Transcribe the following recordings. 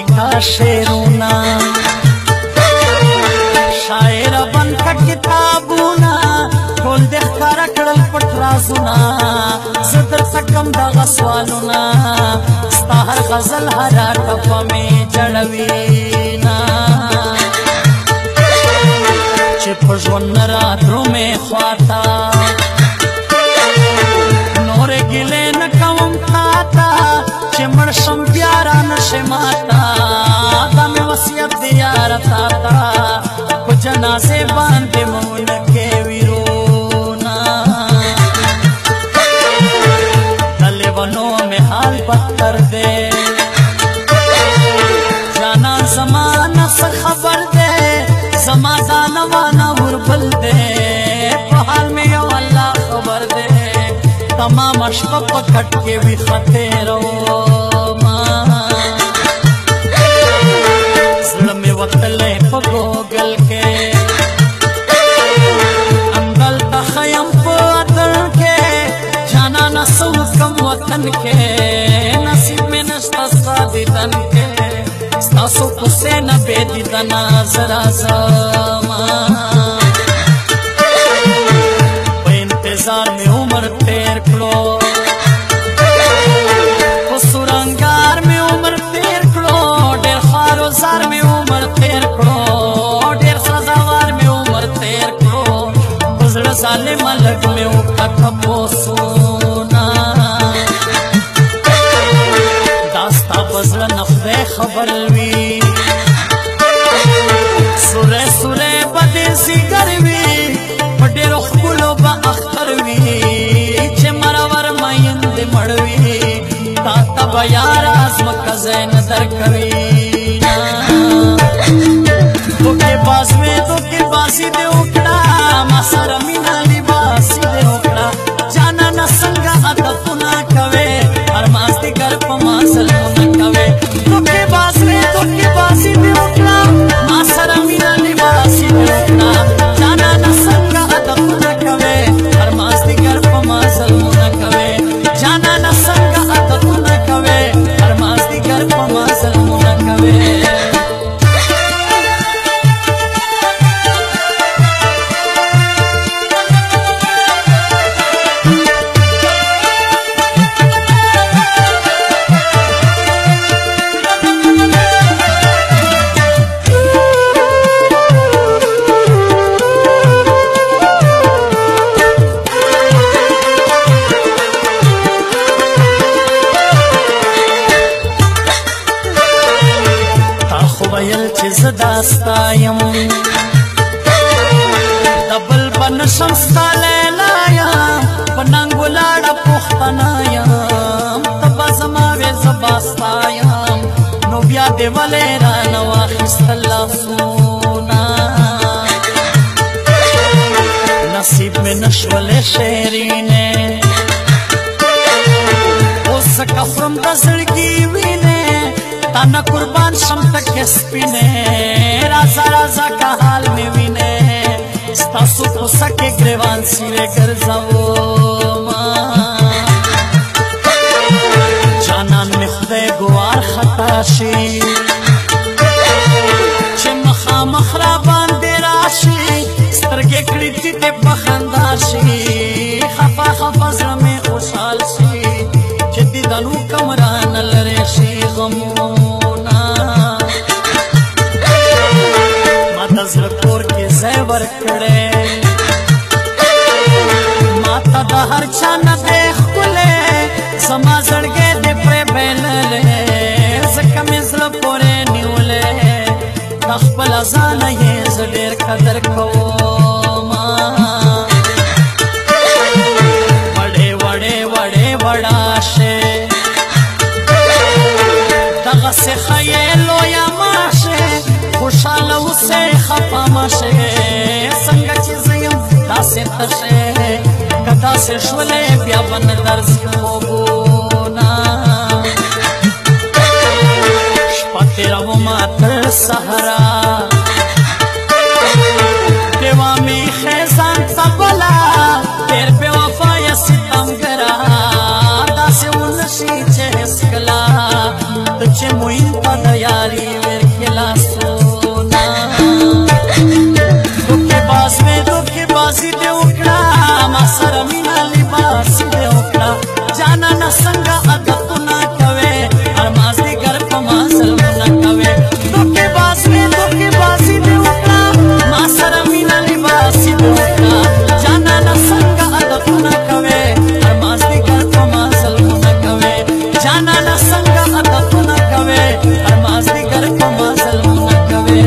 लिखा शेरोना शायर बन का किताबूना टोल दे ښکارا کړل پټ رازونه زدر تکم دغه سوالونه ستا هر غزل هر ټپه مې جړوينا چې په ژوند راتلو مې خواته نورې ګیلې نه کوم تاته چې مړ شم بیا رانشې ماته دا مې وصیت دی یاره تاته په جنازې باندې مونکې ویرونا د لیونو مې حال بدتر دی جانان زما نه څه خبر دی زما دا نوانا وربل دی په حال مې یو الله خبر دی تمام شپه په کټ کې وي ختیروما زړه مې وتلی په ګوګل کې همدلته ښیم په اتڼ کې جانانه څه وکړم وطن کې نصیب مې نشته ستا دیدن کې ستاسو کوڅې نه بې دیدنه زه راځمه په انتظار مې عمر تېر کړو په سورنګار مې عمر تېر کړو ډېر خوار و زار مې عمر تېر کړو ډېر سزاوار مې عمر تېر کړو په زړه ظالمه لږ مې وکړه تپوسونه دا ستا په زړه نه خدای خبر وي سوری سوری به دې ځیګر وي په ډېرو ښکلو به اختر وي چې مرور میندې مړ وي تا ته به یاره ځمکه ځای نه درکوي دوکې باز وې دوکې بازي دې وکړه ما سره مینه لباسي دې وکړه جانانه څنګه عادتونه کوې هر مازدیګر په ما ظلمونه کوې دوکې باز وې دوکې بازي دې وکړه ما سره مینه لباسي دې وکړه جانانه څنګه عادتونه کوې هر مازدیګر په ما ظلمونه کوې جانانه څنګه عادتونه کوې هر مازدیګر په ما ظلمونه کوې زه داستا یم د بل به نشم ستا لیلا یم په ننګ ولاړه پوښتنه یم ته به زما وې زه به ستا یم نو بیا دې ولې رانه واخیستل لاسونه نصیب مې نشولې شیرینې اوس ځکه خورم د زړګي وینې تانا قربان شم تک سپینه رازا رازا کا حال میں وینے ستاسو کوسا کے گریوان سیرے گرزاوما جانان می خدای گوار خطا شي چې مخامخ را باندې راشي سترګې کړي دې په خندا شي خفا خفا زړه مې خوشحال شي چې دیدنو کمران لرې شي غمونه ما ته زړه کور کې ځای ورکړی ما ته د هر چا نه دی ښکلی زما زړګی دې پرې بایللی ځکه مې زړه پورې نیولی د خپله ځانه یې زه ډېر قدر کومه وړې وړې وړې وړاشې دغسې ښه یې لویه ماشه خوشحاله اوسئ خفه مه شئ څنګه چې زه یم داسې تشه که داسې شولې بیا به نه درځي خوبونه شپه تېرومه تر سهره ډېوه مې ایښې ځان ته بله ډېر بې وفایه ستمګره داسې ونه شي چې هېڅکله ته چې موین पद यारी वीर खिला सोना दुखे बाजी दे उकड़ा मासर मीना लिबासी दे उकड़ा जाना न संगा अदब ना कवे हर माजी घर पमासल न कवे दुखे बाजी दे उकड़ा मासर मीना लिबासी दे उकड़ा जाना न संगा अदब ना कवे हर माजी घर पमासल न कवे जाना न संगा अदब ना कवे हर माजी घर पमासल न कवे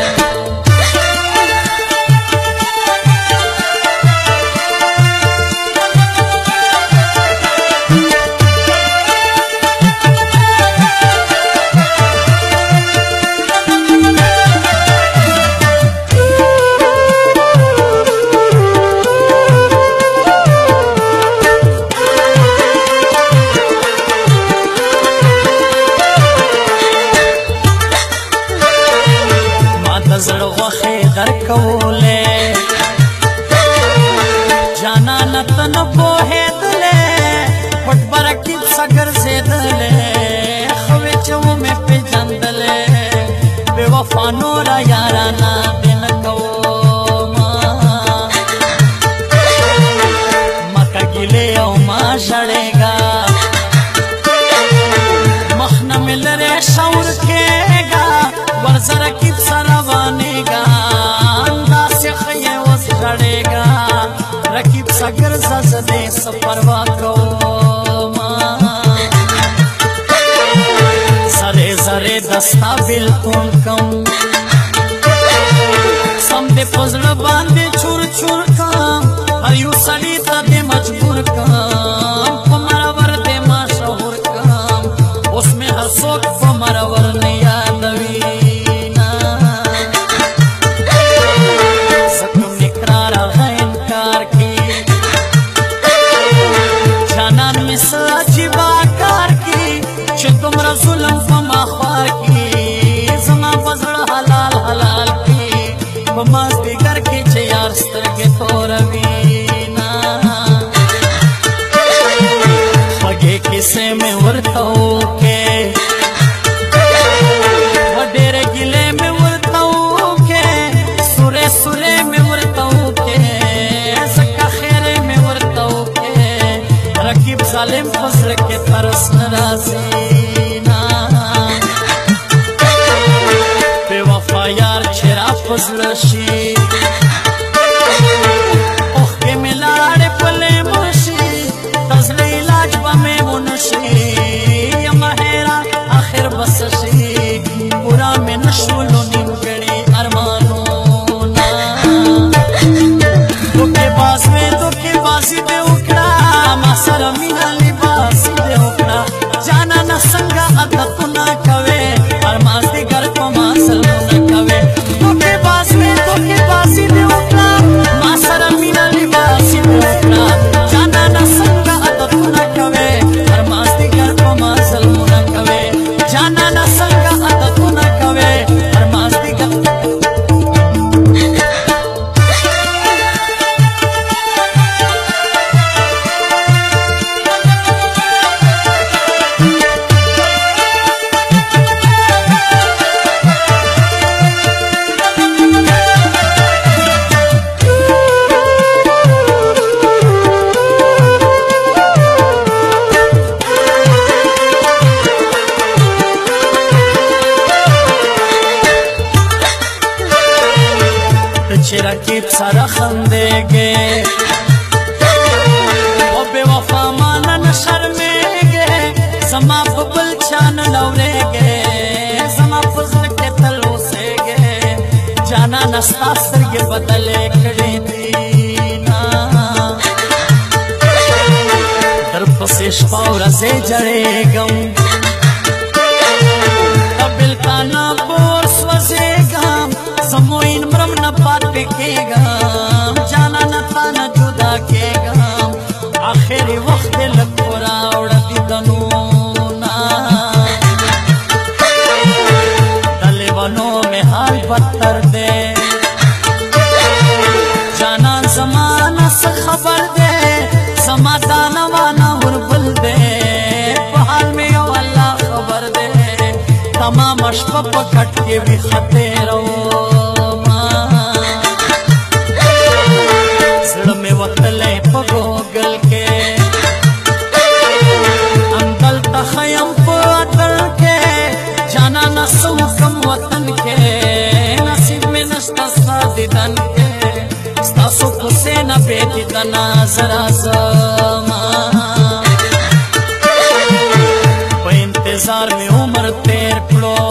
कवोले जाना नतन पोहे दले पट बरकी सगर से दले खवे चो में पे जंदले बेवफानो रा याराना बिन कवो मका गिले ओ मा जड़ेगा मखना मिल रे शौर केगा वरजरा की सरवानेगा रकीब सगर जज़ने सपरवा को सरे जरे दस्ता बिल्कुल कम समदे पजड़ बांधे छुर छुर काम हर यू सड़ी तदे मजबूर काम पमारा वर दे माशहूर काम उसमें हर सोच पमारा वर ने यादवी जुल्म फमा ख्वार की जमा बजड़ हलाल हलाल की बमाज दिगर के यार स्तर के तोरवीना फगे किसे में उड़ताऊ के वडेरे गिले में उड़ताऊ के सुरे सुरे में उड़ताऊ के सका खेरे में उड़ताऊ के रकीब जालिम फजर के तरस नाराजी यार छेरा फजलशी ओह के मिलाड़े पले मुशी तजले इलाज बमे मुनशी महरा आखिर बसशी पूरा में नशुलो निमगड़ी अरमानो ना दुखे बाजी दे उकड़ा मासर मीना लिबासी दे उकड़ा जाना न संगा अदब ना कवे हर माजी घर को मासल बासी दे उकड़ा मासर मीना लिबासी दे उकड़ा जाना न संगा अदब ना कवे हर मास्ती घर को मासल ना कवे जाना न संगा अदब ना कवे हर मास्ती घर रकीब सारा खंदेगे वो बेवफा मानन शर्मेगे समा बबल छान लौरेगे समा फजल के तलो सेगे जाना नस्ता सरगे बदले खड़े दीना दर पसेश पावरा से जड़े गम कबिल का ना बोर स्वसेगा समोइन मरम न पाते के गाम जाना न ताना जुदा के गाम आखिरी वक्त लग पूरा उड़ती दनूना दले वनों में हाल बदतर दे जाना जमाना से खबर दे समाधान वाना हुरबुल दे बहाल में यो अल्लाह खबर दे तमाम مشپا پکٹ کے بھی خطیرو زړه مې وتلی په ګوګل کې همدلته ښیم په اتل کې جانانه څه وکړم وطن کې نصیب مې نشته ستا دیدن کې ستاسو کوڅې نه بې دیدنه زه راځمه په انتظار مې عمر تېر کړو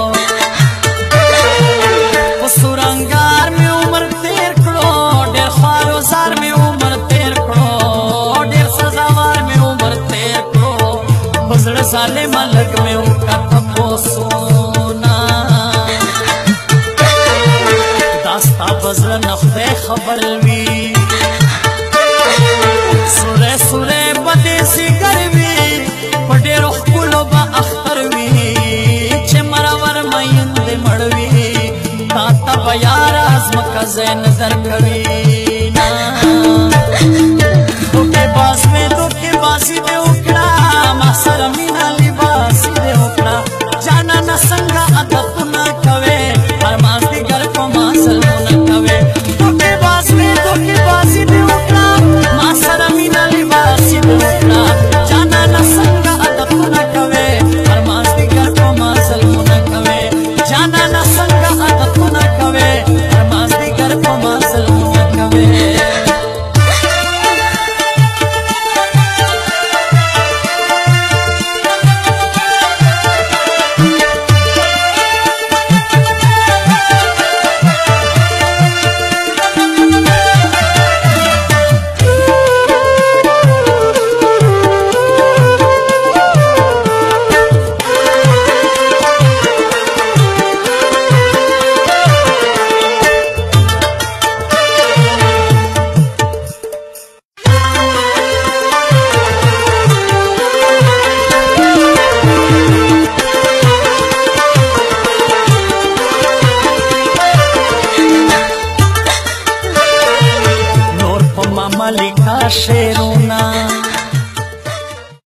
په سورنګار مې عمر تېر کړو ډېر خوارزار مې عمر تېر کړو ډېر سزاوار مې عمر تېر کړو په زړه ظالمه لږ مې وکړه تپوسونه دا ستا په زړه نه خدای خبر وي سوری سوری به دې ځیګر وي په ډېرو ښکلو به اختر وي چې مرور میندې مړ وي تا ته به یاره ځمکه ځای نظر کوي دوکې باز مې دوکې بازي دې وکړه ما سره مینه لباسي دې وکړه جانانه څنګه عادتونه کوې هر مازدیګر په ما ظلمونه کوې دوکې باز مې دوکې بازي دې وکړه ما سره مینه لباسي دې وکړه جانانه څنګه عادتونه کوې هر مازدیګر په ما ظلمونه کوې جانانه څنګه عادتونه کوې هر مازدیګر په ما ظلمونه کوې ملکا شیرونا